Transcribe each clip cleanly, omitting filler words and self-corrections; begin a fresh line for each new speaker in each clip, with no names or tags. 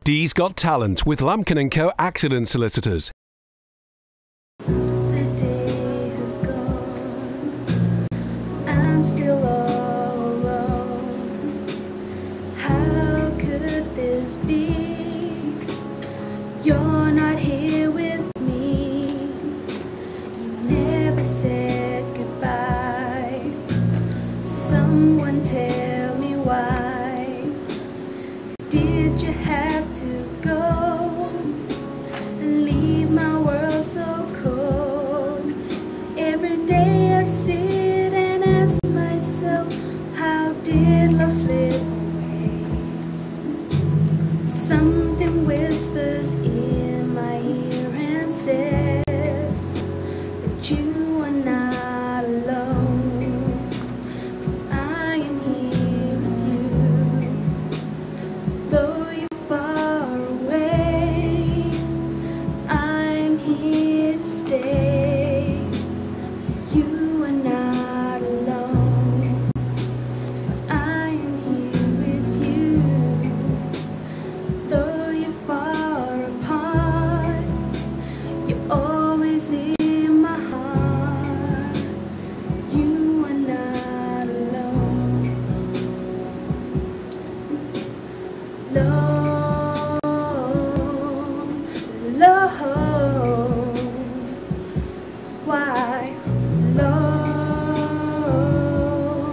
Dee's Got Talent with Lumpkin & Co. Accident Solicitors.
The day has gone, I'm still all alone. How could this be? You're not here with me. You never said goodbye. Someone tell me why. Did you have to go and leave my world so cold? Every day I sit and ask myself, how did love slip away? Something whispers in my ear and says that you are not alone. I am here with you. Though you're far away, I'm here to stay. You are not alone, for I am here with you. Though you're far apart, you're always in my heart. You are not alone. Love, love, why love?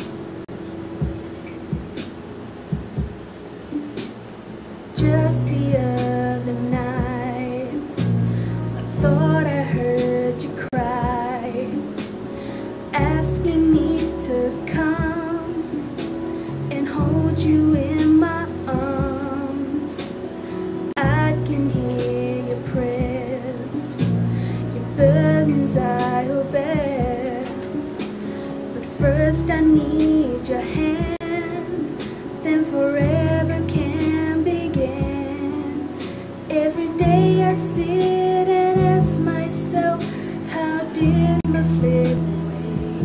Just the other night, I thought I heard you cry, asking me to come and hold you in my arms. I can hear your prayers, your burdens I'll bear. But first I need your hand, then forever can begin. Every day I sit and ask myself, how did love slip away?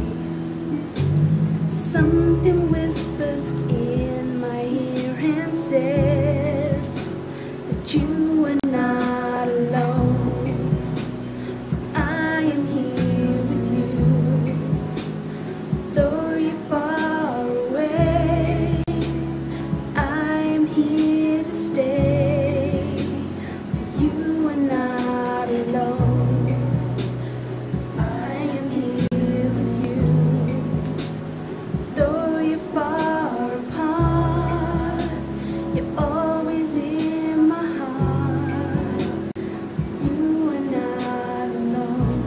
Something whispers in my ear and says that you are not alone. I am here with you. Though you're far away, I am here to stay. You are not alone. I am here with you. Though you're far apart, you're always in my heart. You are not alone.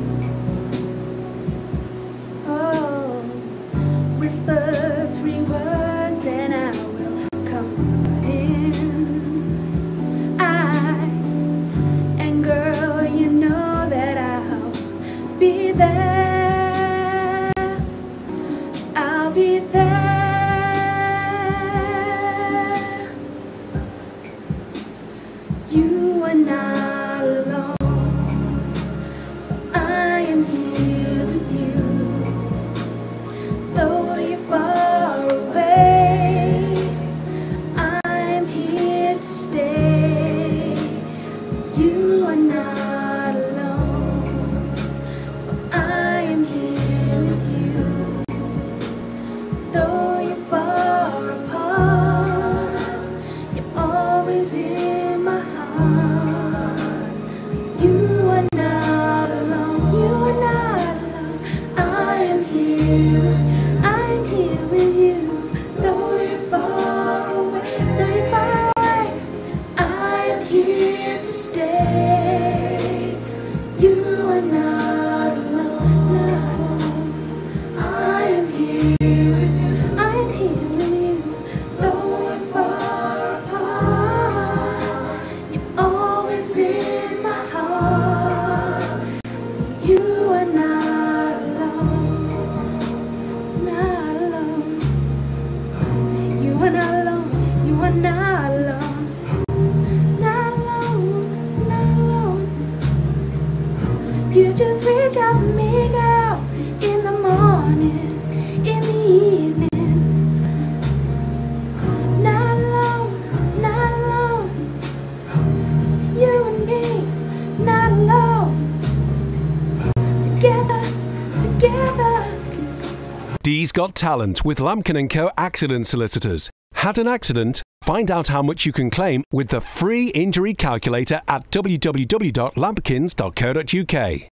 Oh, whisper 3 words and I will come running. And girl, you know that I'll be there. I'll be there. You are not alone, for I am here with you. Though you're far away, I'm here to stay. You are not alone, for I am here with you. Though you're far apart, you're always in my heart. You are not alone, you are not alone. I am here with you. Though you're far away, I am here to stay. You are not alone, not alone. I am here with you, I am here with you. Though you're far apart, you're
Dee's Got Talent with Lampkin & Co. Accident Solicitors. Had an accident? Find out how much you can claim with the free injury calculator at www.lampkins.co.uk.